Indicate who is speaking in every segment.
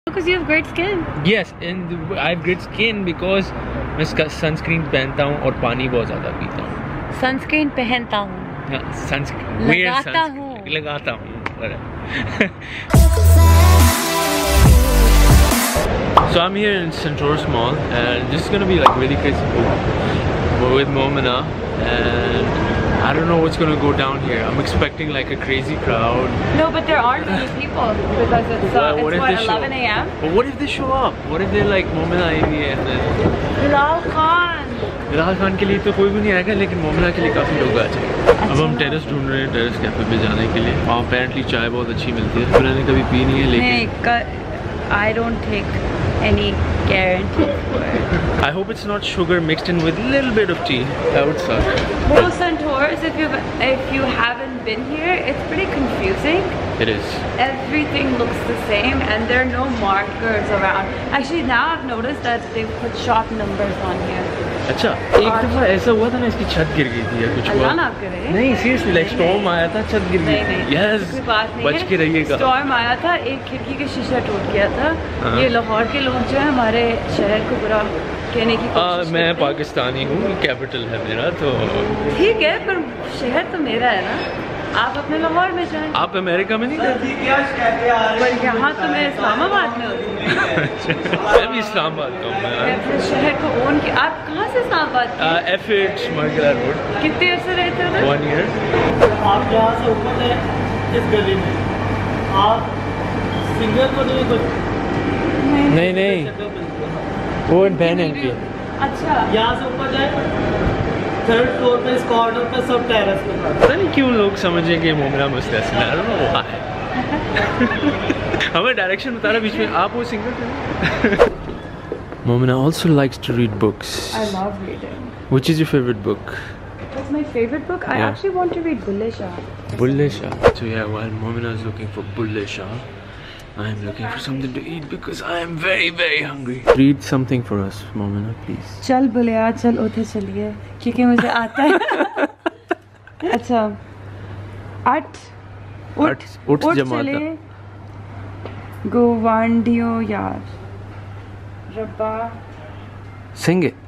Speaker 1: Because you have great skin.
Speaker 2: Yes, and I have great skin because मैं sunscreen पहनता हूँ और पानी बहुत ज़्यादा पीता हूँ.
Speaker 1: Sunscreen पहनता हूँ.
Speaker 2: लगाता हूँ. लगाता हूँ. So I'm here in Centaurus Mall, and this is gonna be like really crazy with Momina, and I don't know what's gonna go down here. I'm expecting like a crazy crowd.
Speaker 1: No, but there aren't many people because it's what 11 a.m.
Speaker 2: But what if they show up? What if they're like Momina maybe and then
Speaker 1: Bilal Khan.
Speaker 2: Bilal Khan के लिए तो कोई भी नहीं आएगा, लेकिन Momina के लिए काफी लोग आ जाएंगे. अब हम टेरेस ढूंढ रहे हैं, टेरेस कैफे पे जाने के लिए. वहाँ apparently चाय बहुत अच्छी मिलती है. मैंने कभी पी नहीं है, लेकिन
Speaker 1: I don't take any guarantee for it.
Speaker 2: I hope it's not sugar mixed in with a little bit of tea. That would suck.
Speaker 1: Well, Centaurus, if you haven't been here, it's pretty confusing.
Speaker 2: It is.
Speaker 1: Everything looks the same, and there are no markers around. Actually, now I've noticed that they put shop numbers on here.
Speaker 2: अच्छा, एक दफा ऐसा हुआ था ना, इसकी छत गिर गई थी या कुछ हुआ?
Speaker 1: ना करे।
Speaker 2: नहीं, seriously, like storm आया था, छत गिर गई थी. Yes.
Speaker 1: कोई बात नहीं है.
Speaker 2: बच के रहिएगा.
Speaker 1: Storm आया था, एक खिड़की का शीशा टूट गया था. ये लाहौर के लोग जो है हमारे शहर को बुरा कहने की कोशिश
Speaker 2: मैं पाकिस्तानी हूँ, कैपिटल है मेरा, तो
Speaker 1: ठीक है, पर शहर तो मेरा है ना. आप अपने लाहौर में जाएं.
Speaker 2: आप अमेरिका में नहीं रहती?
Speaker 1: पर यहाँ तो मैं इस्लामाबाद में होती हूँ.
Speaker 2: मैं भी इस्लामाबाद का हूँ.
Speaker 1: मैं अपने शहर को ओन किया. आप कहाँ से इस्लामाबाद के?
Speaker 2: F8 Margalla road.
Speaker 1: कितने अर्से रहते हो?
Speaker 2: 1 year.
Speaker 3: आप यहाँ से ऊपर है इस गली में. आप सिंगल तो नहीं कुछ?
Speaker 2: नहीं वो बहन है की.
Speaker 1: अच्छा,
Speaker 3: यहाँ से ऊपर जाए 3rd फ्लोर पे, इस कॉर्नर पे सब टेरेस पे.
Speaker 2: पता नहीं क्यों लोग समझे कि मोमिना मुस्तहसन है. I don't know why. हमें डायरेक्शन बता रहा बीच में. आप वो सिंगल थे? Momina also likes to read books.
Speaker 1: I love reading.
Speaker 2: Which is your favorite book?
Speaker 1: What's my favorite book? I actually want to read Bulleh Shah.
Speaker 2: Bulleh Shah. So yeah, while Momina is looking for Bulleh Shah, I am looking for something to eat because I am very, very hungry. Read something for us, Momina, please.
Speaker 1: चल बुलिया, चल उठे चलिए, क्योंकि मुझे आता है. अच्छा, उठ
Speaker 2: जमाता.
Speaker 1: गोवांडियो यार, रब्बा.
Speaker 2: Sing it.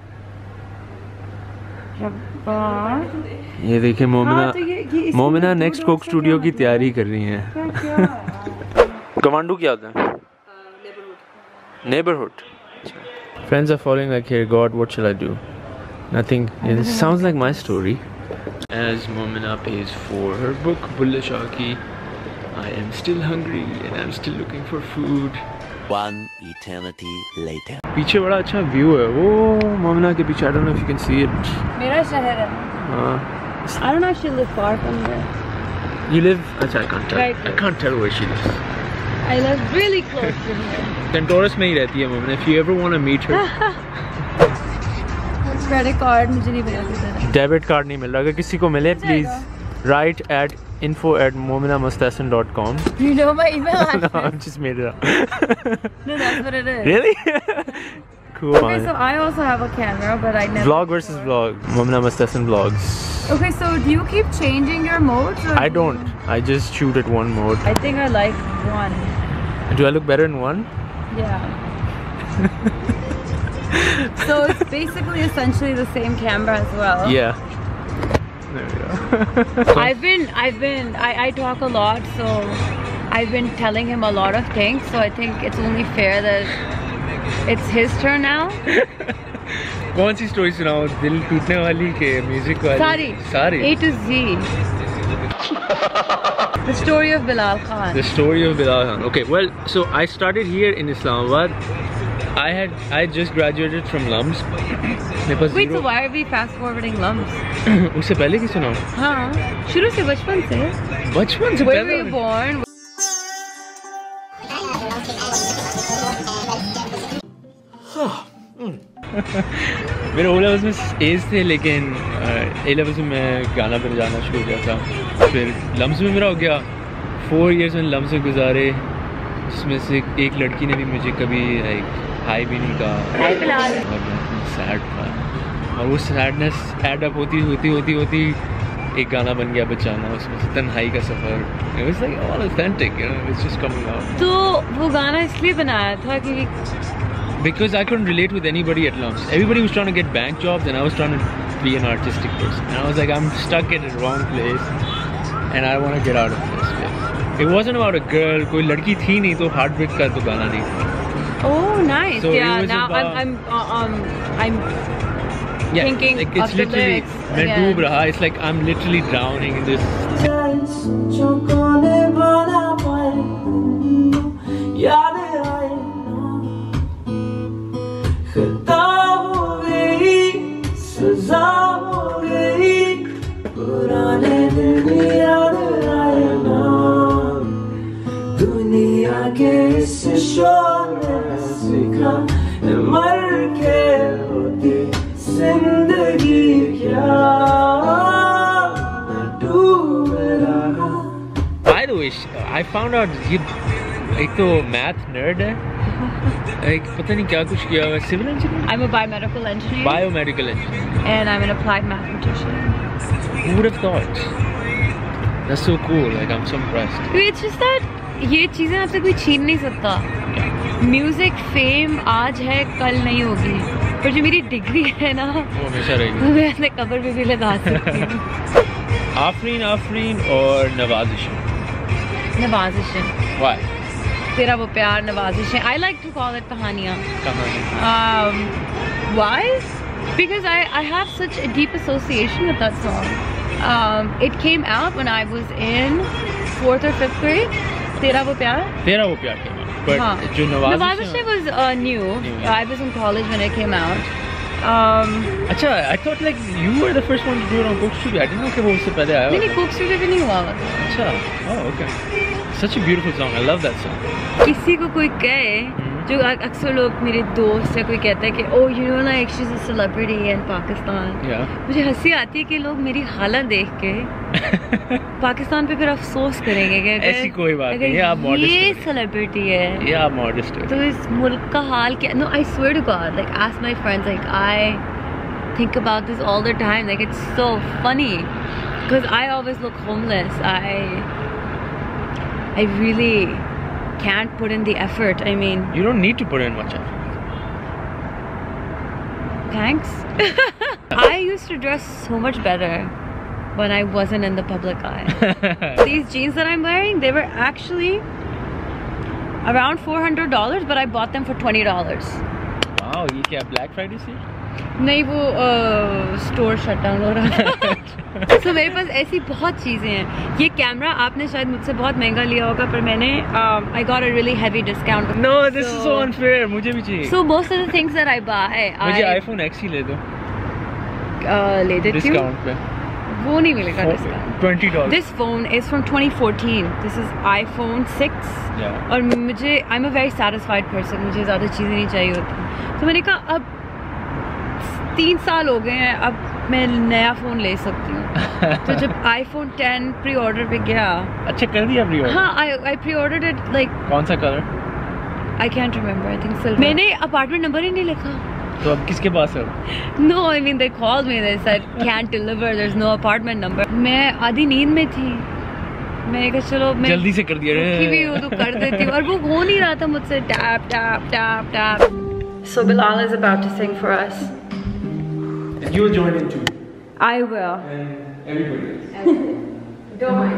Speaker 1: रब्बा.
Speaker 2: ये देखिए मोमिना.
Speaker 1: हाँ, तो
Speaker 2: मोमिना नेक्स्ट कोक स्टूडियो की तैयारी कर रही हैं. कमांडो क्या होता है? Neighborhood. Friends are falling like here. God, what shall I do? Nothing. It sounds like my story. As Momina pays for her book, Bulleh Shah ki, I am still hungry and I'm still looking for food.
Speaker 4: One eternity later.
Speaker 2: पीछे बड़ा अच्छा view है वो मोमिना के पीछे. I don't know if you can see it.
Speaker 1: मेरा शहर है.
Speaker 2: हाँ.
Speaker 1: I don't actually live far from here.
Speaker 2: You live? अच्छा, I can't tell.
Speaker 1: Right.
Speaker 2: I can't tell where she lives.
Speaker 1: I live really close to here.
Speaker 2: Centaurus में ही रहती है Momina. If you ever want to meet her.
Speaker 1: Credit card मुझे नहीं मिला किधर.
Speaker 2: Debit card नहीं मिल रहा. अगर किसी को मिले please write at info@mominamustasan.com.
Speaker 1: You know my email address?
Speaker 2: No, I just made it up.
Speaker 1: No, that's what it is.
Speaker 2: Really? Cool.
Speaker 1: Okay, so I also have a camera, but I never.
Speaker 2: Vlog versus vlog. Momina Mustasan vlogs.
Speaker 1: Okay, so do you keep changing your modes? Or
Speaker 2: I don't. I just shoot at one mode.
Speaker 1: I think I like one.
Speaker 2: Do I look better in one?
Speaker 1: Yeah. So it's basically essentially the same camera as well.
Speaker 2: Yeah. There we go.
Speaker 1: I talk a lot, so I've been telling him a lot of things, so I think it's only fair that it's his turn now.
Speaker 2: कौन सी story सुनाओ? दिल टूटने वाली के music वाली? सारी. A to Z. The story of Bilal Khan. The story of Bilal Khan. Okay, well, so I started here in Islamabad. I just graduated from LUMS. Wait, so why are we fast forwarding LUMS? उससे पहले की सुनाओ? हाँ, शुरू से बचपन से. बचपन से? Where were you born? मेरे O levels में एज थे, लेकिन A levels में मैं गाना बजाना शुरू किया था. फिर लम्स में मेरा हो गया 4 years मैंने लम्स में गुजारे, जिसमें से एक लड़की ने भी मुझे कभी हाई भी नहीं कहा. और मैं सैड था, और वो सैडनेस एड अप होती एक गाना बन गया बचाना, उसमें से तन्हाई का सफर. It was like all authentic, you know, it's just coming out.
Speaker 1: तो वो गाना इसलिए बनाया था कि
Speaker 2: because I couldn't relate with anybody at Lumps. Everybody was trying to get bank jobs and I was trying to be an artistic person. And I was like, I'm stuck in the wrong place and I want to get out of this place. It wasn't about a girl. कोई लड़की थी नहीं तो heartbreak का तो गाना नहीं था.
Speaker 1: Oh, nice.
Speaker 2: So
Speaker 1: yeah, now I'm
Speaker 2: yeah,
Speaker 1: thinking
Speaker 2: like it's
Speaker 1: of the
Speaker 2: literally
Speaker 1: lyrics
Speaker 2: मैं
Speaker 1: again.
Speaker 2: डूब रहा. It's like I'm literally drowning in this.
Speaker 3: दुनिया के इस शोले सिखा मर के होती जिंदगी क्या डूब रहा.
Speaker 2: By the way, I found out ये एक तो math nerd है, एक पता नहीं क्या कुछ किया हुआ. Civil engineer?
Speaker 1: I'm a biomedical engineer.
Speaker 2: Biomedical engineer.
Speaker 1: And I'm an applied mathematician.
Speaker 2: Who would have thought? That's so cool. Like I'm so impressed.
Speaker 1: It's just that ये चीजें आपसे कोई छीन नहीं सकता. म्यूजिक फेम आज है कल नहीं होगी, पर जो मेरी डिग्री है ना
Speaker 2: वो हमेशा रहेगी.
Speaker 1: वो मैं अपने कब्र पे भी लगा सकती हूँ.
Speaker 2: आफरीन और नवाजिशन.
Speaker 1: नवाजिशन.
Speaker 2: Why?
Speaker 1: तेरा वो प्यार नवाजिशन. I like to call it कहानियाँ.
Speaker 2: कहानी.
Speaker 1: Why? Because I have such a deep association with that song. It came out when I was in 4th or 5th grade. तेरा वो प्यार
Speaker 2: के but
Speaker 1: हाँ.
Speaker 2: जो
Speaker 1: नवाजिशन was new.
Speaker 2: Yeah.
Speaker 1: I was in college when it came out.
Speaker 2: अच्छा, I thought like you were the first one to do it on Coke Studio. I didn't know कि वो उससे पहले आया.
Speaker 1: नहीं कोक स्टूडियो पे नहीं हुआ.
Speaker 2: अच्छा. Oh, okay. Such a beautiful song. I love that song.
Speaker 1: किसी को कोई कहे, जो अक्सर लोग मेरे दोस्त या कोई कहता है कि oh you know like she's a celebrity in Pakistan.
Speaker 2: Yeah.
Speaker 1: मुझे हंसी आती है कि लोग मेरी हालत देख के पाकिस्तान पे फिर अफसोस करेंगे कि
Speaker 2: ऐसी कोई बात नहीं है, आप modest
Speaker 1: ये
Speaker 2: हो.
Speaker 1: सेलिब्रिटी है,
Speaker 2: ये आप modest हो.
Speaker 1: तो इस मुल्क का हाल क्या. No, I swear to God, like ask my friends, like I think about this all the time. Like it's so funny because I always look homeless. I really can't put in the effort. I mean,
Speaker 2: You don't need to put in much effort.
Speaker 1: thanks. I used to dress so much better when I wasn't in the public eye. These jeans that I'm wearing, they were actually around $400, but I bought them for $20.
Speaker 2: Wow, ये क्या Black Friday से?
Speaker 1: नहीं, वो store shut down हो रहा था. So मेरे पास ऐसी बहुत चीज़ें हैं. ये कैमरा आपने शायद मुझसे बहुत महंगा लिया होगा, पर मैंने I got a really heavy discount.
Speaker 2: No, this is so unfair. मुझे भी चाहिए.
Speaker 1: So most of the things that I buy,
Speaker 2: मुझे iPhone X ही ले दो.
Speaker 1: ले देती हूँ.
Speaker 2: Discount पे.
Speaker 1: वो नहीं मिलेगा discount.
Speaker 2: $20.
Speaker 1: This phone is from 2014. This is iPhone 6.
Speaker 2: Yeah.
Speaker 1: और मुझे I'm a very satisfied person. मुझे ज़्यादा चीज़ें नहीं चाहिए होती. तो मैंने कहा अब 3 साल हो गए हैं, अब मैं नया फ़ोन ले सकती हूँ. तो जब iPhone 10 प्री ऑर्डर पे गया.
Speaker 2: अच्छा कर दिया प्री ऑर्डर?
Speaker 1: हाँ, I pre-ordered it like.
Speaker 2: कौन सा colour?
Speaker 1: I can't remember. I think silver. मैंने अपार्टमेंट नंबर ही नहीं लिखा.
Speaker 2: तो अब किसके पास है?
Speaker 1: No, I mean they called me. They said can't deliver. There's no apartment number. मैं आधी नींद में थी. मैंने कहा चलो मैं
Speaker 2: जल्दी से कर दिया.
Speaker 1: रुकी भी हूँ तो कर देती हूँ. और वो हो नहीं रहा था मुझसे. Tap tap tap tap. So Bilal is about to sing for us.
Speaker 3: And you'll join in too.
Speaker 1: I will.
Speaker 3: And everybody else.
Speaker 1: Don't mind.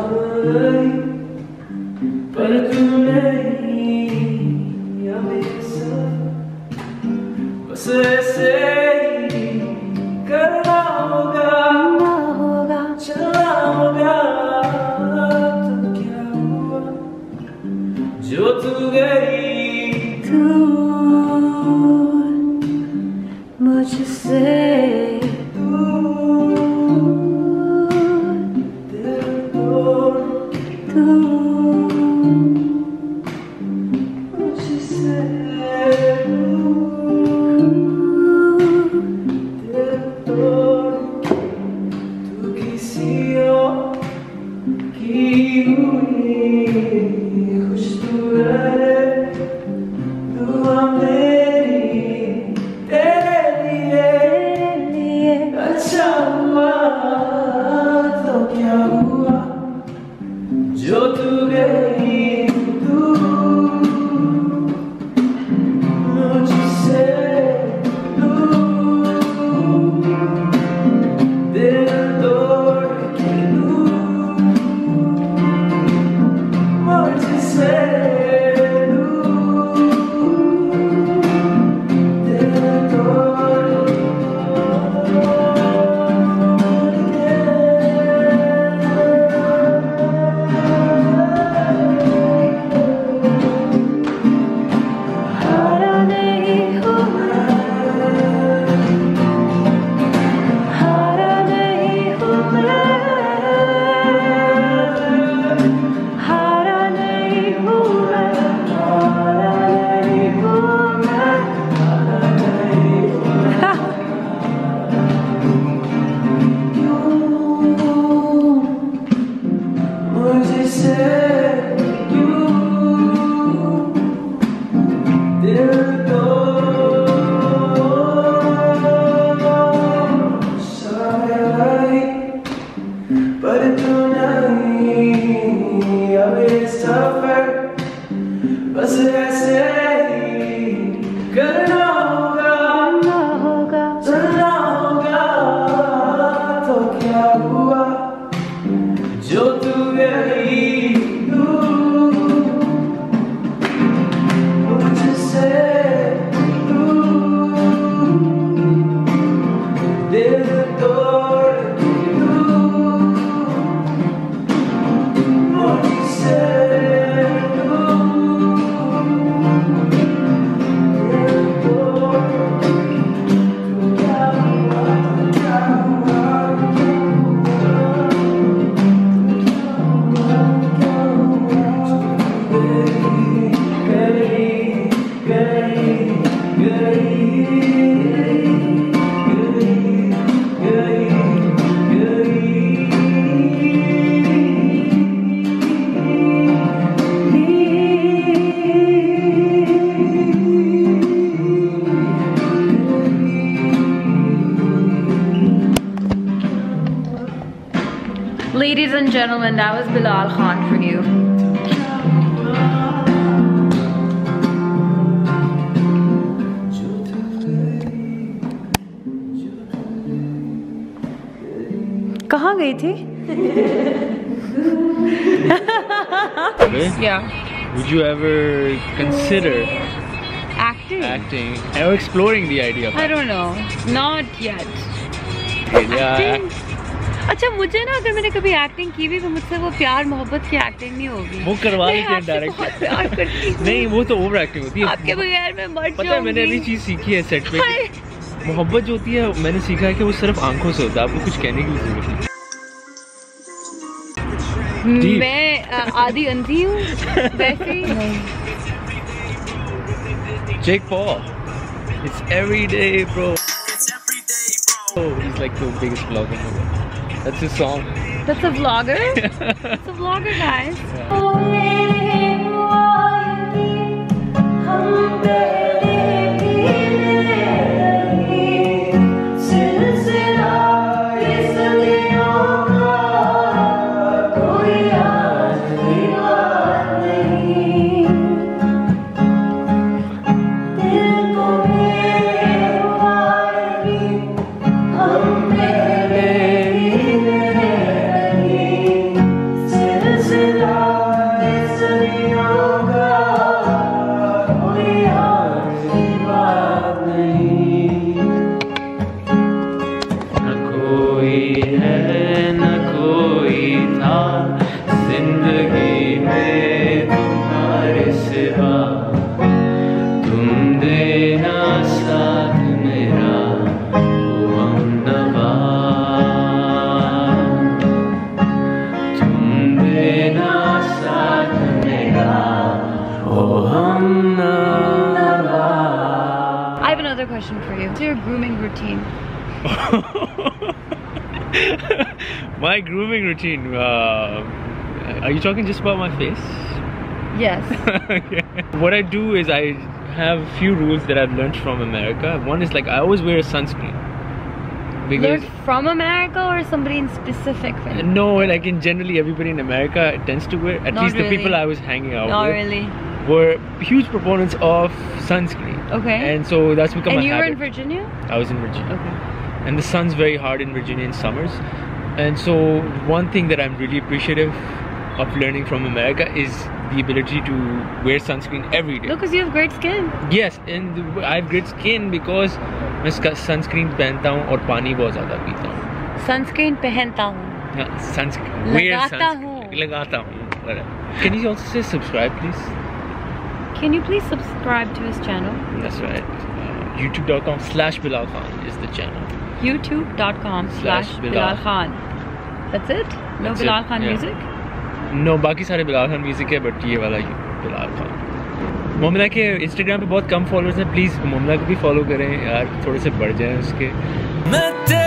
Speaker 3: पर तू नहीं हमेशा बस ऐसे ही करना होगा चलना होगा. तो क्या हुआ जो तू गई मुझसे अच्छा हुआ
Speaker 1: Ladies and gentlemen, that was Bilal Khan for you. कहाँ गई थी? Yeah.
Speaker 2: Would you ever consider
Speaker 1: acting
Speaker 2: or exploring the idea of
Speaker 1: I don't know, not yet.
Speaker 2: acting?
Speaker 1: अच्छा मुझे ना अगर मैंने कभी एक्टिंग की भी तो मुझसे वो प्यार मोहब्बत की एक्टिंग नहीं होगी।
Speaker 2: वो करवा लेते हैं डायरेक्ट। नहीं वो तो ओवर एक्टिंग होती है।
Speaker 1: आपके बगैर मैं मर जाऊंगी।
Speaker 2: पता है मैंने अभी चीज सीखी है सेट पे। मोहब्बत जो होती है मैंने सीखा है कि वो सिर्फ आंखों से होता है, आपको कुछ कहने की जरूरत नहीं।
Speaker 1: मैं आधी अंधी हूँ वैसे ही।
Speaker 2: Jake Paul, it's every day, bro. Oh, he's like the biggest vlogger in the world. That's his song.
Speaker 1: That's a vlogger? That's a vlogger, guys. I have another question for you. What's your grooming routine?
Speaker 2: My grooming routine. Are you talking just about my face?
Speaker 1: Yes.
Speaker 2: Okay. What I do is I have a few rules that I've learned from America. One is like I always wear a sunscreen.
Speaker 1: Learned from America or somebody in specific?
Speaker 2: No, like in generally everybody in America tends to wear. At least the people I was hanging out with.
Speaker 1: Not really.
Speaker 2: Were huge proponents of sunscreen.
Speaker 1: Okay.
Speaker 2: And so that's become a habit.
Speaker 1: And you were in Virginia?
Speaker 2: I was in Virginia.
Speaker 1: Okay.
Speaker 2: And the sun's very hard in Virginia in summers. And so one thing that I'm really appreciative of learning from America is the ability to wear sunscreen every day.
Speaker 1: No, because you have great skin.
Speaker 2: Yes, and I have great skin because मैं sunscreen पहनता हूँ और पानी बहुत ज़्यादा पीता हूँ.
Speaker 1: Sunscreen पहनता हूँ.
Speaker 2: Sunscreen. लगाता हूँ. Can you also say subscribe, please?
Speaker 1: Can you please subscribe to his channel?
Speaker 2: That's right. YouTube.com/Bilal Khan is the channel.
Speaker 1: YouTube.com/Bilal Khan. That's it? No
Speaker 2: That's
Speaker 1: Bilal
Speaker 2: it.
Speaker 1: Khan music?
Speaker 2: No, बाकी सारे Bilal Khan music है, but ये वाला Bilal Khan. Momina के Instagram पे बहुत कम followers हैं, please Momina को भी follow करें यार, थोड़े से बढ़ जाएं उसके.